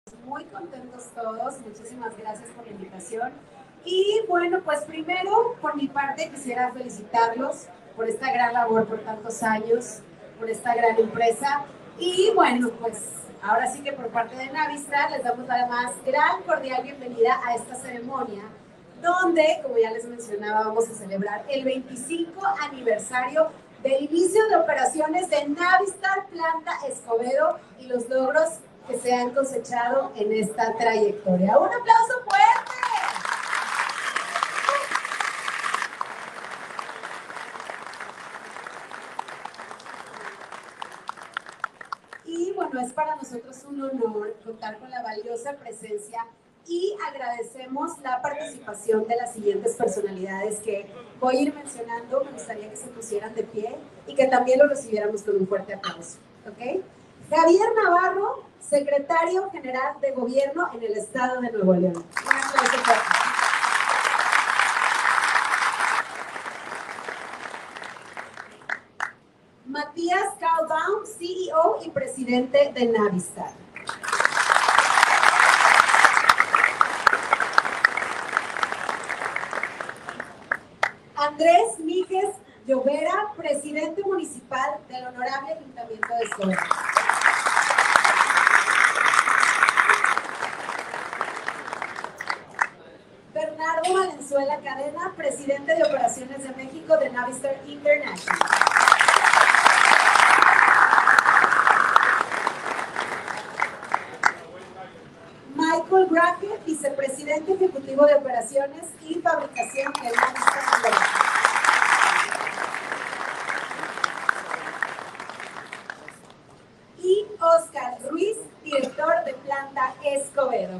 Muy contentos todos, muchísimas gracias por la invitación. Y bueno, pues primero, por mi parte, quisiera felicitarlos por esta gran labor, por tantos años, por esta gran empresa. Y bueno, pues ahora sí que por parte de Navistar les damos la más gran cordial bienvenida a esta ceremonia, donde, como ya les mencionaba, vamos a celebrar el 25 aniversario del inicio de operaciones de Navistar Planta Escobedo y los logros que se han cosechado en esta trayectoria. ¡Un aplauso fuerte! Y bueno, es para nosotros un honor contar con la valiosa presencia y agradecemos la participación de las siguientes personalidades que voy a ir mencionando. Me gustaría que se pusieran de pie y que también lo recibiéramos con un fuerte aplauso. ¿Ok? Javier Navarro, secretario general de Gobierno en el Estado de Nuevo León. Un aplauso fuerte. Matías Calbaum, CEO y presidente de Navistar. Andrés Míguez Llovera, presidente municipal del Honorable Ayuntamiento de Escobedo. Bernardo Valenzuela Cadena, presidente de Operaciones de México de Navistar International. Michael Brackett, vicepresidente ejecutivo de Operaciones y Fabricación de Navistar International. Y Oscar Ruiz, director de Planta Escobedo.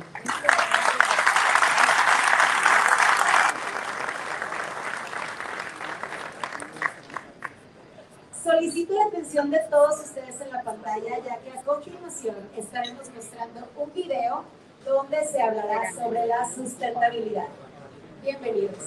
Solicito la atención de todos ustedes en la pantalla, ya que a continuación estaremos mostrando un video donde se hablará sobre la sustentabilidad. Bienvenidos.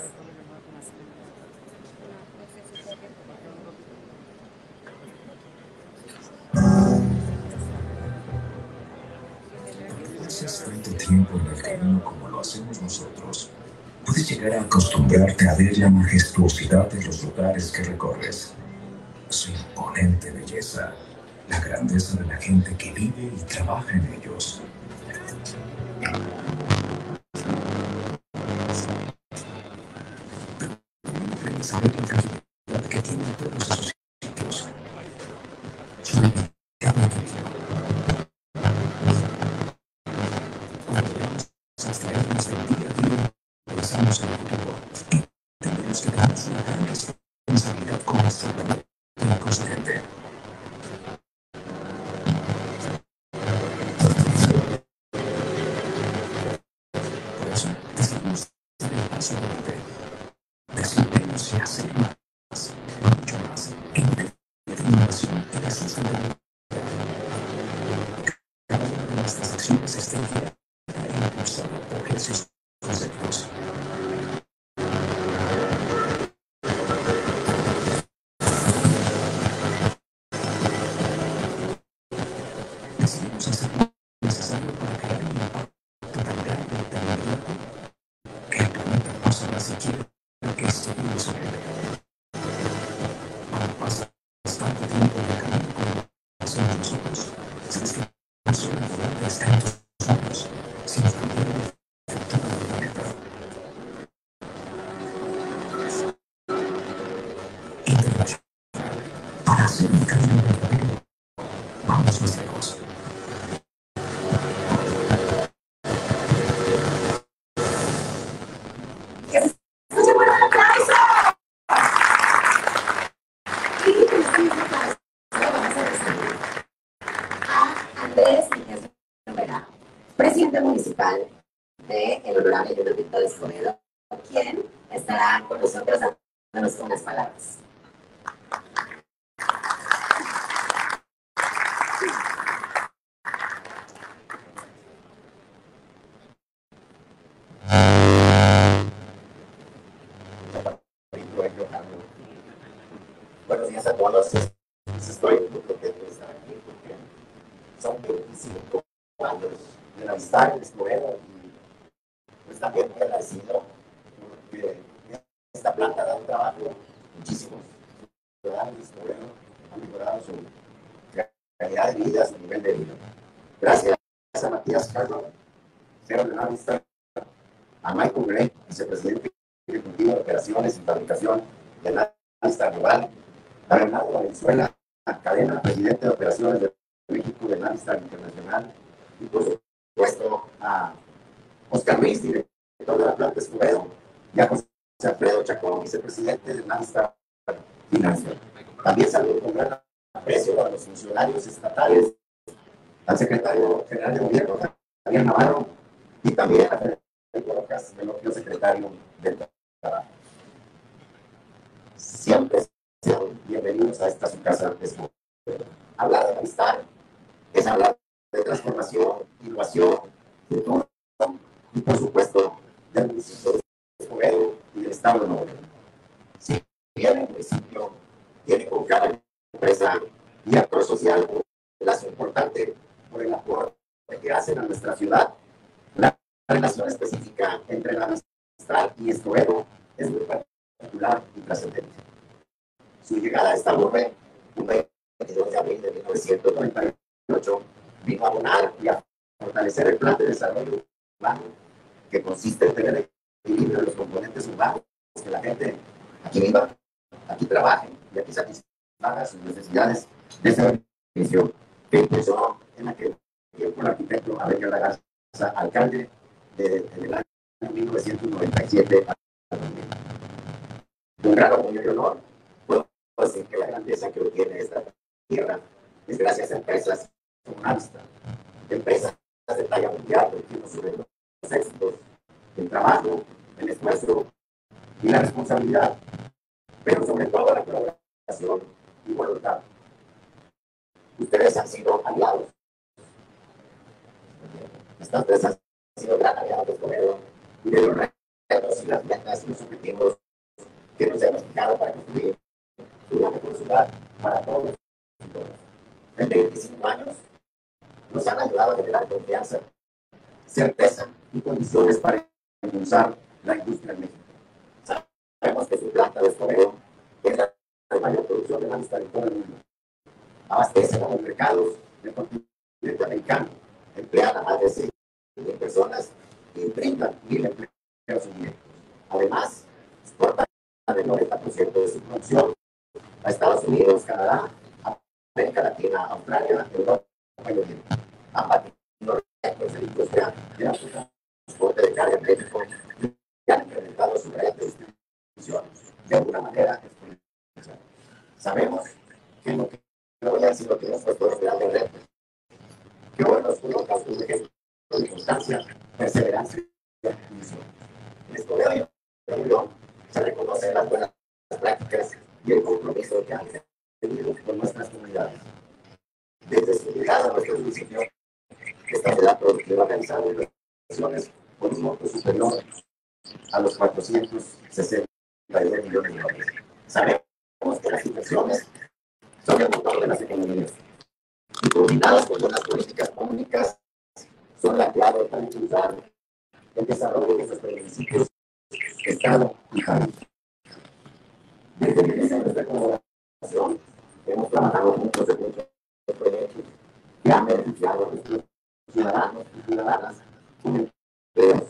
Pasas tanto tiempo en el camino como lo hacemos nosotros, puedes llegar a acostumbrarte a ver la majestuosidad de los lugares que recorres, su imponente belleza, la grandeza de la gente que vive y trabaja en ellos. Pero saber la tranquilidad que tienen todos esos sitios. Su extraernos del día a día, pensamos en el futuro y tenemos que darnos una gran responsabilidad con nuestro planeta inconsciente. Por eso, decidimos dar el paso adelante, decidimos y hacer más, mucho más, en materia de innovación y de sustentabilidad. Cada una de nuestras acciones está guiada e impulsada por esos conceptos. Decidimos hacer lo necesario para crear un impacto tan grande y tan inmediato que el planeta no sabrá siquiera que seguimos en él. Cuando pasas tanto tiempo en el camino como lo hacemos nosotros, sabes que no solo el planeta está en tus manos, sino también el futuro del planeta. Internacional. Para hacer un cambio verdadero, vamos más lejos. Andrés Míguez Llovera, presidente municipal del Honorable Ayuntamiento de Escobedo, quien estará con nosotros dándonos unas palabras. Buenos días a todos. Estoy muy contento de estar aquí porque son 25 años de la amistad en Escobedo, y pues también muy agradecido porque esta planta da un trabajo muchísimos ciudadanos de Escobedo han mejorado su calidad de vida, su nivel de vida. Gracias a Matías Carlos, CEO de la amistad, a Michael Gray, vicepresidente ejecutivo de operaciones y fabricación de la amistad global, a Bernardo Valenzuela, cadena presidente de operaciones de México de la amistad internacional, y por supuesto a Oscar Luis, director de la planta Escobedo, y a José Alfredo Chacón, vicepresidente de la amistad financiera. También saludo con gran aprecio a los funcionarios estatales, al secretario general de gobierno, Javier Navarro, y también a Federico Rojas, el secretario del Trabajo. Siempre sean bienvenidos a esta su casa de Escobedo. Hablar de amistad es hablar de transformación, innovación, futuro y, por supuesto, del municipio de Escobedo y del Estado de Nuevo León. Si bien el municipio tiene con cada empresa y actor social un lazo importante por el aporte que hacen a nuestra ciudad, la relación específica entre la amistad y Escobedo es muy particular y trascendente. Su llegada a esta urbe, un 22 de abril de 1998, vino a abonar y a fortalecer el plan de desarrollo urbano, que consiste en tener equilibrio de los componentes urbanos, que la gente aquí viva, aquí trabaje y aquí satisfaga sus necesidades de servicio, que impulsó en aquel tiempo el arquitecto Abel Guerra Garza, alcalde del año 1997 a 2000. Un gran orgullo y honor, puedo decir que la grandeza que obtiene esta tierra es gracias a empresas como Amistad, empresas de talla mundial, que nos suben los éxitos, el trabajo, el esfuerzo y la responsabilidad, pero sobre todo la colaboración y voluntad. Ustedes han sido aliados. Estas empresas han sido gran aliados de Escobedo y de los retos y las metas y los objetivos que nos hemos fijado para construir una mejor ciudad para todos y todas. En 25 años nos han ayudado a generar confianza, certeza y condiciones para impulsar la industria en México. Sabemos que su planta de Escobedo es la de mayor producción de la amistad en todo el mundo. Abastece a los mercados del continente americano, emplean a más de 6.000 personas y brindan 1.000 empleos indirectos. Además, exporta el 90% de su producción a Estados Unidos, Canadá, América Latina, Australia, Europa y Oriente. Han batido récords de industria de transporte de carga en México y han incrementado su red de distribución de alguna manera exponencial. Sabemos que lo que hoy ha sido que nuestros pueblos grandes retos, que hoy nos coloca un ejemplo de constancia, perseverancia y visión. En Escobedo y Nuevo León se reconocen las buenas prácticas y el compromiso que han tenido con nuestras comunidades. Desde su llegada a nuestro municipio, esta ciudad productiva ha realizado inversiones con un monto superior a los 469 millones de dólares. Sabemos que las inversiones son el motor de las economías y combinadas con buenas políticas públicas son la clave para impulsar el desarrollo de nuestros municipios, estado y país. Desde el inicio de nuestra colaboración hemos trabajado juntos en muchos proyectos que han beneficiado a nuestros ciudadanos y ciudadanas con empleos.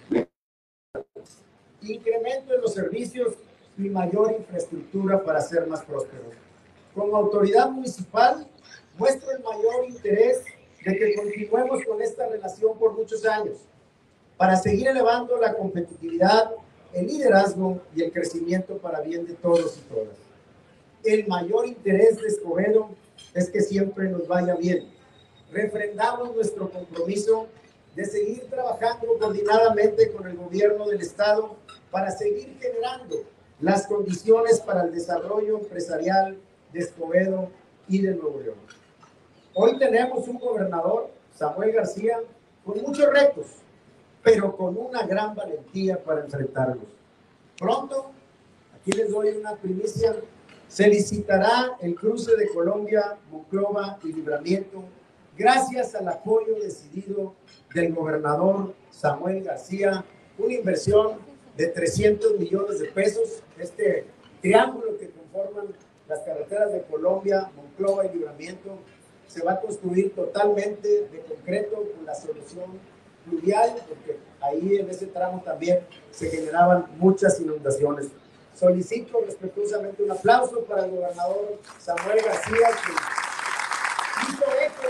Incremento en los servicios y mayor infraestructura para ser más prósperos. Como autoridad municipal, muestro el mayor interés de que continuemos con esta relación por muchos años, para seguir elevando la competitividad, el liderazgo y el crecimiento para bien de todos y todas. El mayor interés de Escobedo es que siempre nos vaya bien. Refrendamos nuestro compromiso de seguir trabajando coordinadamente con el gobierno del estado para seguir generando las condiciones para el desarrollo empresarial de Escobedo y de Nuevo León. Hoy tenemos un gobernador, Samuel García, con muchos retos, pero con una gran valentía para enfrentarlos. Pronto, aquí les doy una primicia, se licitará el cruce de Colombia, Monclova y Libramiento gracias al apoyo decidido del gobernador Samuel García, una inversión de 300 millones de pesos, este triángulo que conforman las carreteras de Colombia, Monclova y Libramiento, se va a construir totalmente de concreto con la solución pluvial, porque ahí en ese tramo también se generaban muchas inundaciones. Solicito respetuosamente un aplauso para el gobernador Samuel García, que hizo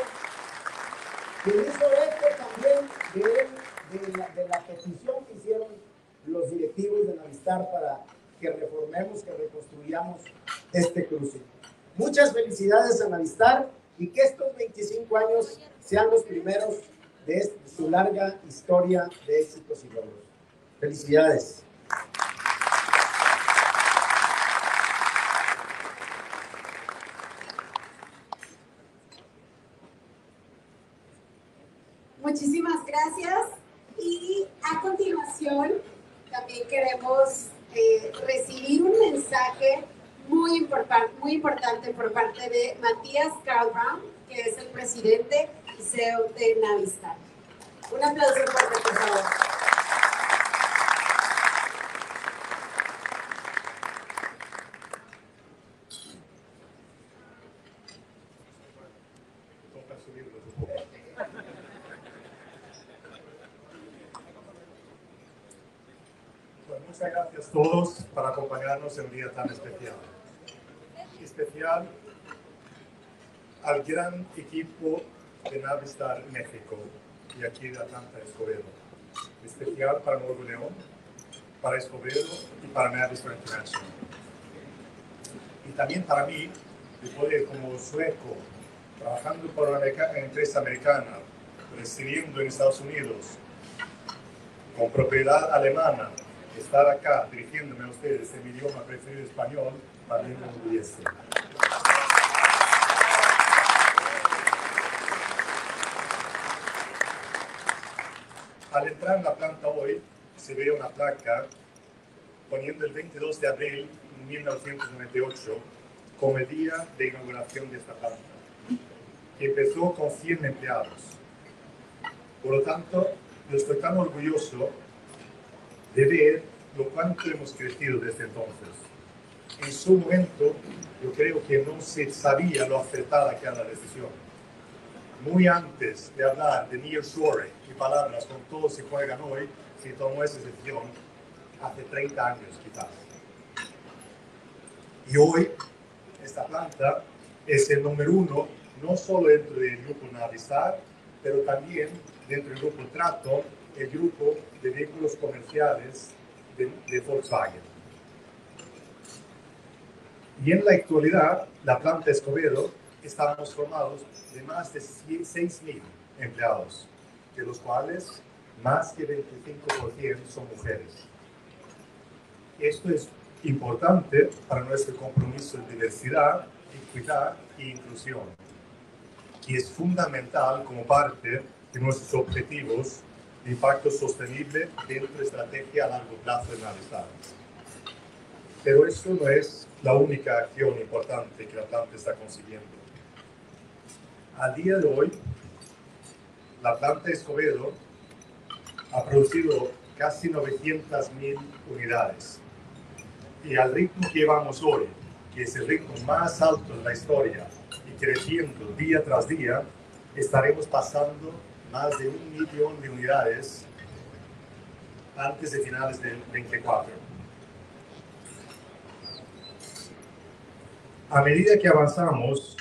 eco también de la petición que hicieron los directivos de Navistar para que reformemos, que reconstruyamos este cruce. Muchas felicidades a Navistar y que estos 25 años sean los primeros de su larga historia de éxitos y logros. Felicidades. Muchísimas gracias. Y a continuación también queremos recibir un mensaje muy importante por parte de Matías Karlbaum, que es el presidente y CEO de Navistar. Un aplauso fuerte, por favor. Muchas gracias a todos por acompañarnos en un día tan especial. Especial al gran equipo de Navistar México y aquí de Atlanta Escobedo. Especial para Nuevo León, para Escobedo y para Navistar International. Y también para mí, de poder como sueco, trabajando para una empresa americana, residiendo en Estados Unidos, con propiedad alemana, estar acá dirigiéndome a ustedes en mi idioma preferido español, también me enorgullece. Al entrar en la planta hoy, se ve una placa poniendo el 22 de abril de 1998 como el día de inauguración de esta planta, que empezó con 100 empleados. Por lo tanto, yo estoy tan orgulloso de ver lo cuánto hemos crecido desde entonces. En su momento, yo creo que no se sabía lo acertada que era la decisión. Muy antes de hablar de nearshoring y palabras con todos se juegan hoy, se tomó esa decisión hace 30 años quizás. Y hoy, esta planta es el número uno, no solo dentro del grupo Navistar, pero también dentro del grupo Traton, el grupo de vehículos comerciales de Volkswagen. Y en la actualidad, la planta Escobedo estamos formados de más de 6.000 empleados, de los cuales más que 25% son mujeres. Esto es importante para nuestro compromiso de diversidad, equidad e inclusión, y es fundamental como parte de nuestros objetivos de impacto sostenible dentro de la estrategia a largo plazo de Navistar. Pero esto no es la única acción importante que la planta está consiguiendo. Al día de hoy, la planta Escobedo ha producido casi 900.000 unidades. Y al ritmo que llevamos hoy, que es el ritmo más alto de la historia y creciendo día tras día, estaremos pasando más de 1 millón de unidades antes de finales del 24. A medida que avanzamos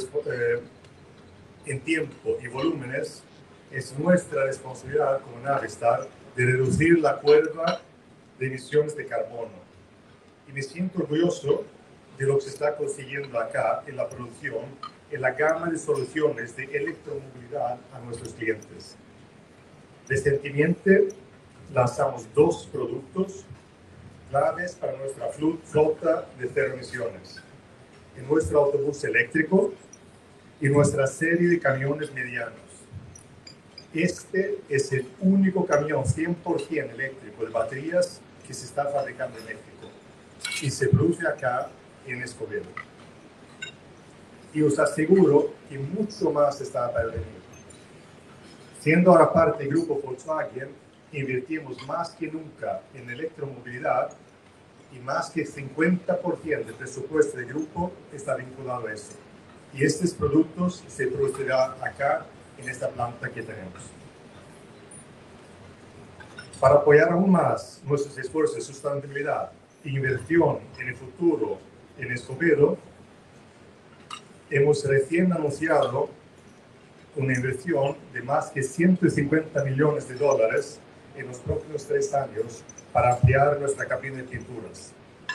en tiempo y volúmenes, es nuestra responsabilidad como Navistar de reducir la curva de emisiones de carbono. Y me siento orgulloso de lo que se está consiguiendo acá en la producción, en la gama de soluciones de electromovilidad a nuestros clientes. Recientemente lanzamos 2 productos claves para nuestra flota de cero emisiones: en nuestro autobús eléctrico y nuestra serie de camiones medianos. Este es el único camión 100% eléctrico de baterías que se está fabricando en México y se produce acá en Escobedo. y os aseguro que mucho más está para venir. Siendo ahora parte del grupo Volkswagen, invertimos más que nunca en electromovilidad y más que el 50% del presupuesto del grupo está vinculado a eso. Y estos productos se producirán acá en esta planta que tenemos. Para apoyar aún más nuestros esfuerzos de sustentabilidad e inversión en el futuro en Escobedo, hemos recién anunciado una inversión de más que 150 millones de dólares en los próximos 3 años para ampliar nuestra cabina de pinturas.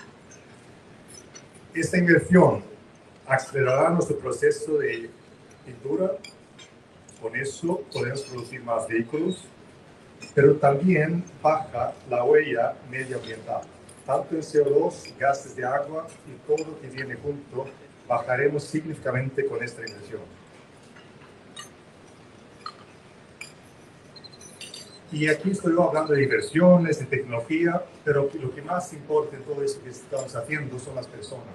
Esta inversión acelerará nuestro proceso de pintura, con eso podemos producir más vehículos, pero también baja la huella medioambiental. Tanto en CO2, gases de agua y todo lo que viene junto, bajaremos significativamente con esta inversión. Y aquí estoy hablando de inversiones, de tecnología, pero lo que más importa en todo eso que estamos haciendo son las personas.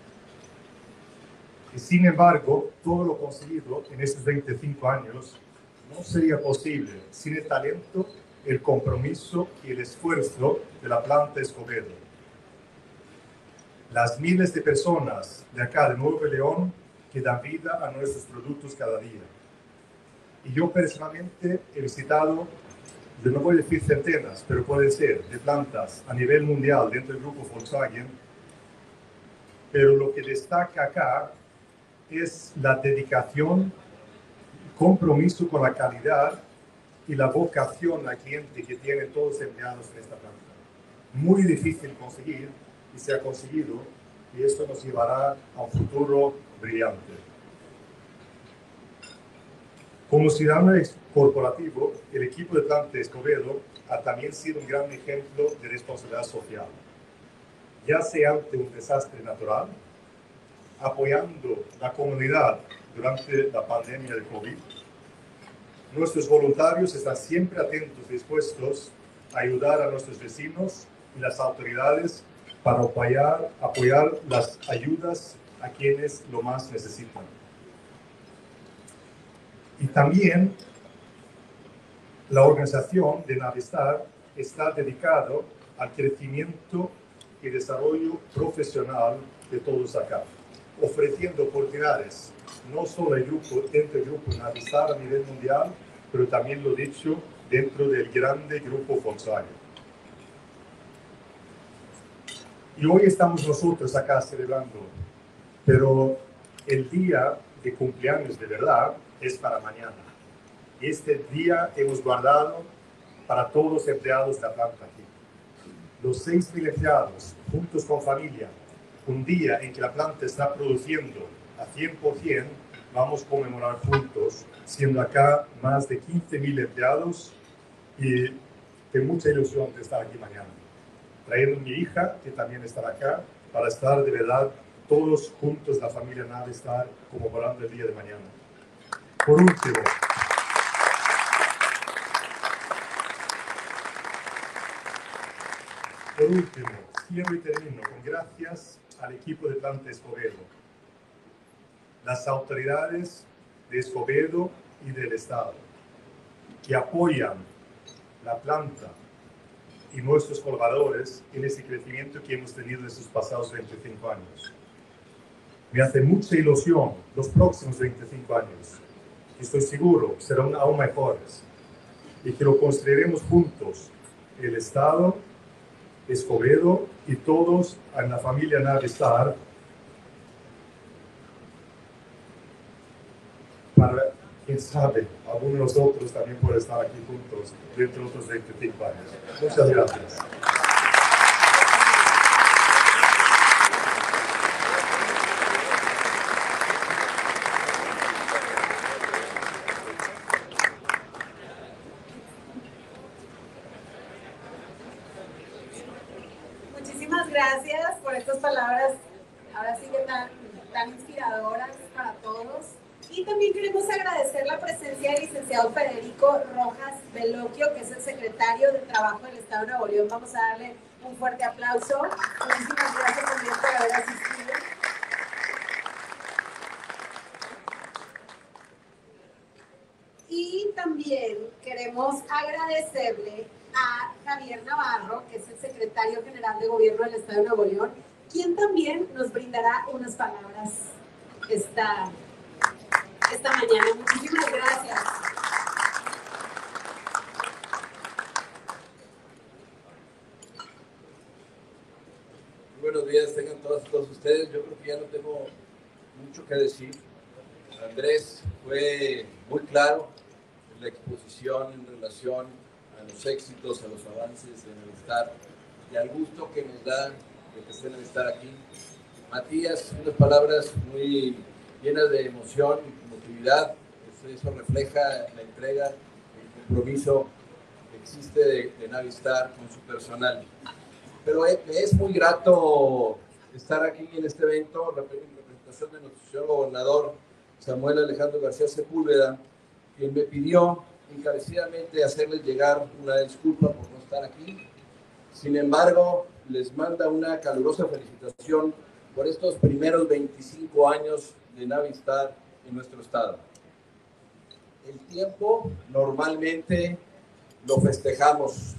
Y sin embargo, todo lo conseguido en estos 25 años no sería posible sin el talento, el compromiso y el esfuerzo de la planta Escobedo. Las miles de personas de acá, de Nuevo León, que dan vida a nuestros productos cada día. Y yo personalmente he visitado, yo no voy a decir centenas, pero pueden ser de plantas a nivel mundial dentro del grupo Volkswagen, pero lo que destaca acá es la dedicación, compromiso con la calidad y la vocación al cliente que tienen todos los empleados en esta planta. Muy difícil conseguir y se ha conseguido, y esto nos llevará a un futuro brillante. Como ciudadano corporativo, el equipo de planta Escobedo ha también sido un gran ejemplo de responsabilidad social, ya sea ante un desastre natural, apoyando la comunidad durante la pandemia del COVID. Nuestros voluntarios están siempre atentos y dispuestos a ayudar a nuestros vecinos y las autoridades para apoyar las ayudas a quienes lo más necesitan. Y también la organización de Navistar está dedicada al crecimiento y desarrollo profesional de todos acá, ofreciendo oportunidades no solo dentro del grupo Navistar a nivel mundial, pero también lo dicho dentro del grande grupo Volkswagen. Y hoy estamos nosotros acá celebrando, pero el día de cumpleaños de verdad es para mañana. Este día hemos guardado para todos los empleados de la planta aquí. Los 6.000 empleados, juntos con familia, un día en que la planta está produciendo a 100%, vamos a conmemorar juntos, siendo acá más de 15.000 empleados y tengo mucha ilusión de estar aquí mañana. Trayendo a mi hija, que también estará acá, para estar de verdad todos juntos, la familia Navistar, conmemorando el día de mañana. Por último, cierro y termino con gracias al equipo de planta Escobedo, las autoridades de Escobedo y del Estado, que apoyan la planta y nuestros colaboradores en ese crecimiento que hemos tenido en estos pasados 25 años. Me hace mucha ilusión los próximos 25 años. Estoy seguro que serán aún mejores y que lo construiremos juntos, el Estado, Escobedo y todos en la familia Navistar, para, quién sabe, algunos de nosotros también pueden estar aquí juntos dentro de otros 25 años. Muchas gracias. Muchísimas gracias por estas palabras, ahora sí que tan inspiradoras para todos. Y también queremos agradecer la presencia del licenciado Federico Rojas Veloquio, que es el secretario de Trabajo del Estado de Nuevo León. Vamos a darle un fuerte aplauso. Muchísimas gracias también por haber asistido. también queremos agradecerle a Javier Navarro, que es el secretario general de Gobierno del Estado de Nuevo León, quien también nos brindará unas palabras esta mañana. Muchísimas gracias. Buenos días, tengan todos ustedes. Yo creo que ya no tengo mucho que decir. Andrés fue muy claro en la exposición en relación a los éxitos, a los avances de Navistar y al gusto que nos da de que estén a estar aquí. Matías, unas palabras muy llenas de emoción y emotividad. Eso refleja la entrega, el compromiso que existe de Navistar con su personal. Pero es muy grato estar aquí en este evento en representación de nuestro señor gobernador Samuel Alejandro García Sepúlveda, quien me pidió encarecidamente hacerles llegar una disculpa por no estar aquí. Sin embargo, les manda una calurosa felicitación por estos primeros 25 años de Navistar en nuestro estado. El tiempo normalmente lo festejamos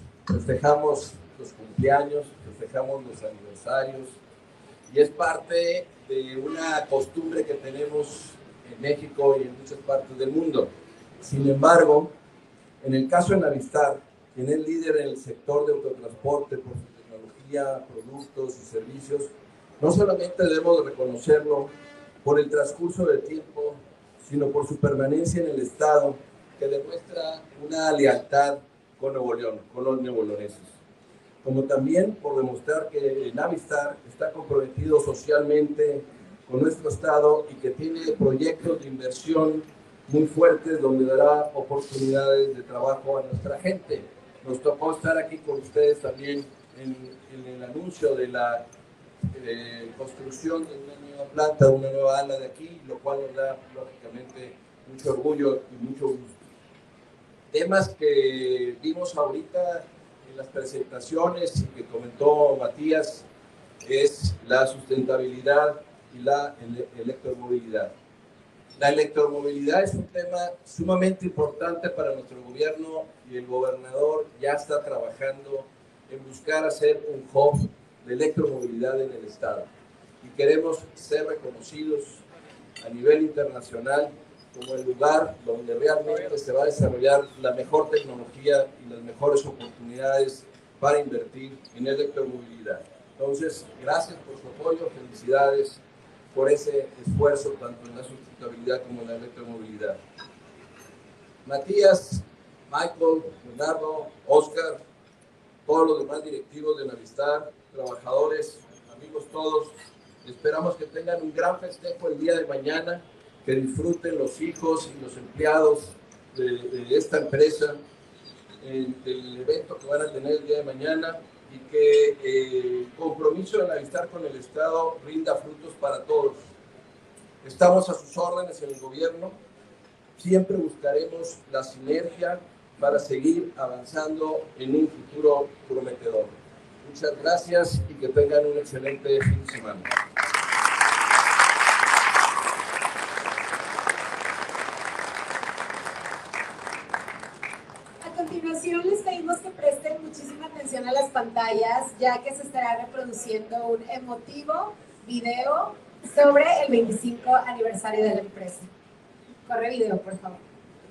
los cumpleaños, festejamos los aniversarios y es parte de una costumbre que tenemos en México y en muchas partes del mundo. Sin embargo, en el caso de Navistar, quien es líder en el sector de autotransporte por su tecnología, productos y servicios, no solamente debemos reconocerlo por el transcurso del tiempo, sino por su permanencia en el Estado, que demuestra una lealtad con Nuevo León, con los neoleoneses. Como también por demostrar que Navistar está comprometido socialmente con nuestro Estado y que tiene proyectos de inversión muy fuertes donde dará oportunidades de trabajo a nuestra gente. Nos tocó estar aquí con ustedes también en el anuncio de la construcción de una nueva planta, una nueva ala de aquí, lo cual nos da lógicamente mucho orgullo y mucho gusto. Temas que vimos ahorita en las presentaciones y que comentó Matías es la sustentabilidad y la electromovilidad. La electromovilidad es un tema sumamente importante para nuestro gobierno y el gobernador ya está trabajando en buscar hacer un hub de electromovilidad en el estado. Y queremos ser reconocidos a nivel internacional como el lugar donde realmente se va a desarrollar la mejor tecnología y las mejores oportunidades para invertir en electromovilidad. Entonces, gracias por su apoyo, felicidades por ese esfuerzo tanto en la sustentabilidad como en la electromovilidad. Matías, Michael, Leonardo, Oscar, todos los demás directivos de Navistar, trabajadores, amigos todos, esperamos que tengan un gran festejo el día de mañana, que disfruten los hijos y los empleados de esta empresa, del evento que van a tener el día de mañana y que el compromiso de Navistar con el Estado rinda frutos para todos. Estamos a sus órdenes en el gobierno, siempre buscaremos la sinergia para seguir avanzando en un futuro prometedor. Muchas gracias y que tengan un excelente fin de semana. A continuación les pedimos que presten muchísima atención a las pantallas, ya que se estará reproduciendo un emotivo video sobre el 25 aniversario de la empresa. Corre video, por favor.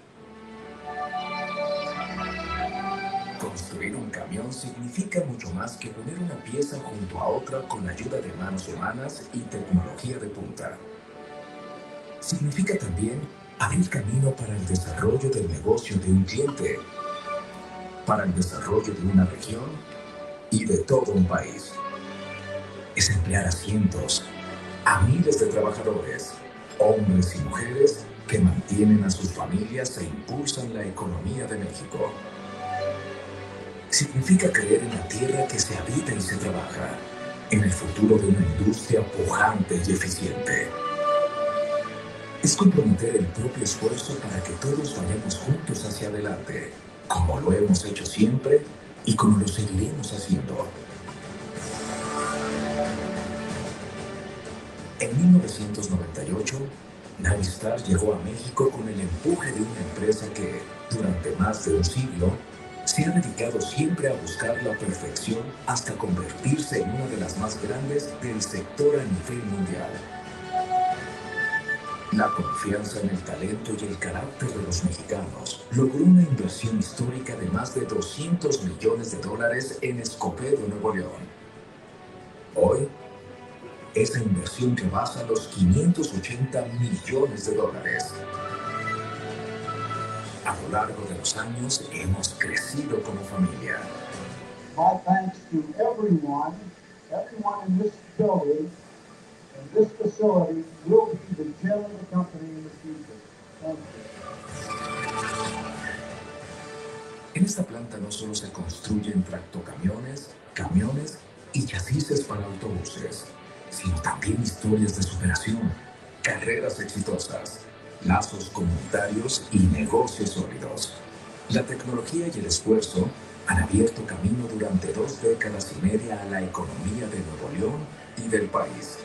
Construir un camión significa mucho más que poner una pieza junto a otra con ayuda de manos humanas y tecnología de punta. Significa también abrir camino para el desarrollo del negocio de un cliente, para el desarrollo de una región y de todo un país. Es emplear a cientos, a miles de trabajadores, hombres y mujeres que mantienen a sus familias e impulsan la economía de México. Significa creer en la tierra que se habita y se trabaja, en el futuro de una industria pujante y eficiente. Es comprometer el propio esfuerzo para que todos vayamos juntos hacia adelante, como lo hemos hecho siempre y como lo seguiremos haciendo. En 1998, Navistar llegó a México con el empuje de una empresa que, Durante más de un siglo, se ha dedicado siempre a buscar la perfección hasta convertirse en una de las más grandes del sector a nivel mundial. La confianza en el talento y el carácter de los mexicanos logró una inversión histórica de más de $200 millones en Escobedo, Nuevo León. Hoy, esa inversión rebasa los $580 millones. A lo largo de los años hemos crecido como familia. My thanks to everyone in this building and this facility will be the gem of the company in the future. Thank you. En esta planta no solo se construyen tractocamiones, camiones y chasis para autobuses, sino también historias de superación, carreras exitosas, lazos comunitarios y negocios sólidos. La tecnología y el esfuerzo han abierto camino durante 2 décadas y media a la economía de Nuevo León y del país.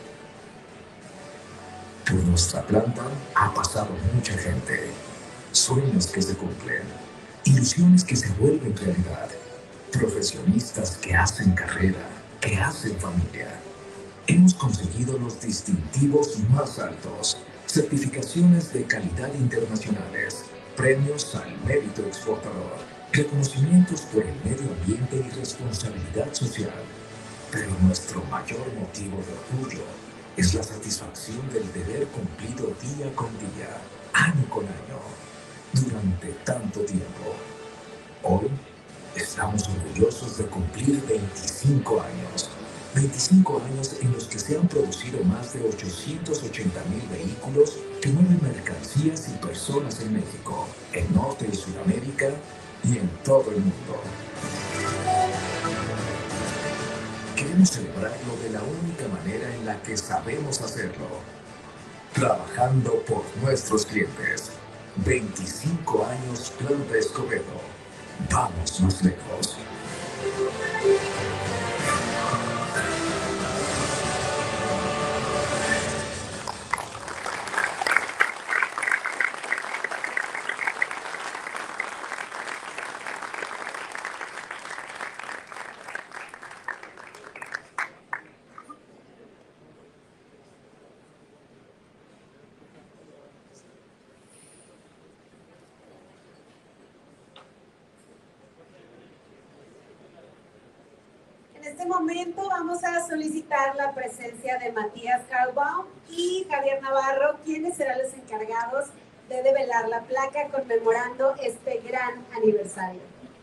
Por nuestra planta ha pasado mucha gente, sueños que se cumplen, ilusiones que se vuelven realidad, profesionistas que hacen carrera, que hacen familia. Hemos conseguido los distintivos más altos, certificaciones de calidad internacionales, premios al mérito exportador, reconocimientos por el medio ambiente y responsabilidad social. Pero nuestro mayor motivo de orgullo es la satisfacción del deber cumplido día con día, año con año, durante tanto tiempo. Hoy estamos orgullosos de cumplir 25 años. 25 años en los que se han producido más de 880,000 vehículos que mueven mercancías y personas en México, en Norte y Sudamérica y en todo el mundo. Queremos celebrarlo de la única manera en la que sabemos hacerlo, trabajando por nuestros clientes. 25 años Planta Escobedo. Vamos más lejos. En este momento vamos a solicitar la presencia de Matías Kahlbaum y Javier Navarro, quienes serán los encargados de develar la placa conmemorando este gran aniversario.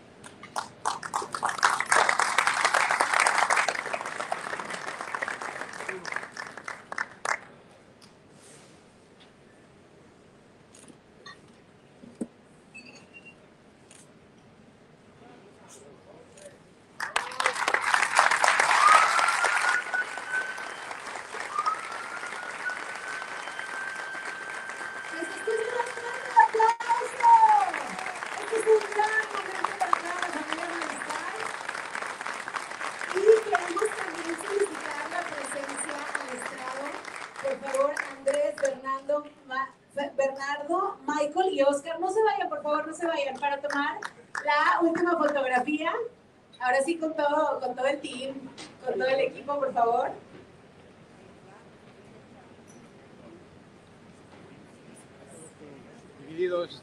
Bernardo, Michael y Oscar, no se vayan, por favor, no se vayan, para tomar la última fotografía. Ahora sí, con todo el team, con todo el equipo, por favor. Divididos.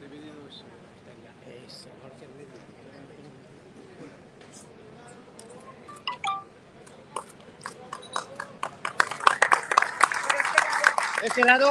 Este lado.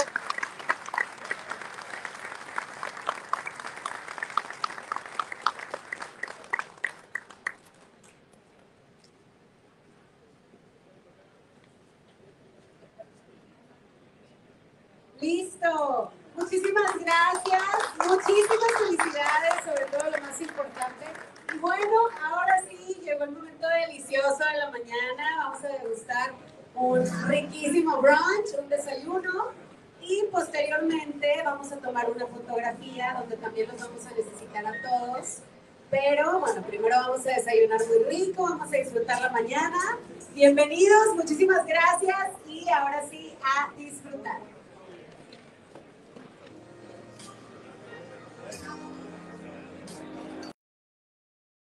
Listo. Muchísimas gracias. Muchísimas felicidades, sobre todo lo más importante. Y bueno, ahora sí llegó el momento delicioso de la mañana. Vamos a degustar un riquísimo brunch, un desayuno. Y posteriormente vamos a tomar una fotografía donde también los vamos a necesitar a todos. Pero bueno, primero vamos a desayunar muy rico, vamos a disfrutar la mañana. Bienvenidos, muchísimas gracias y ahora sí a disfrutar.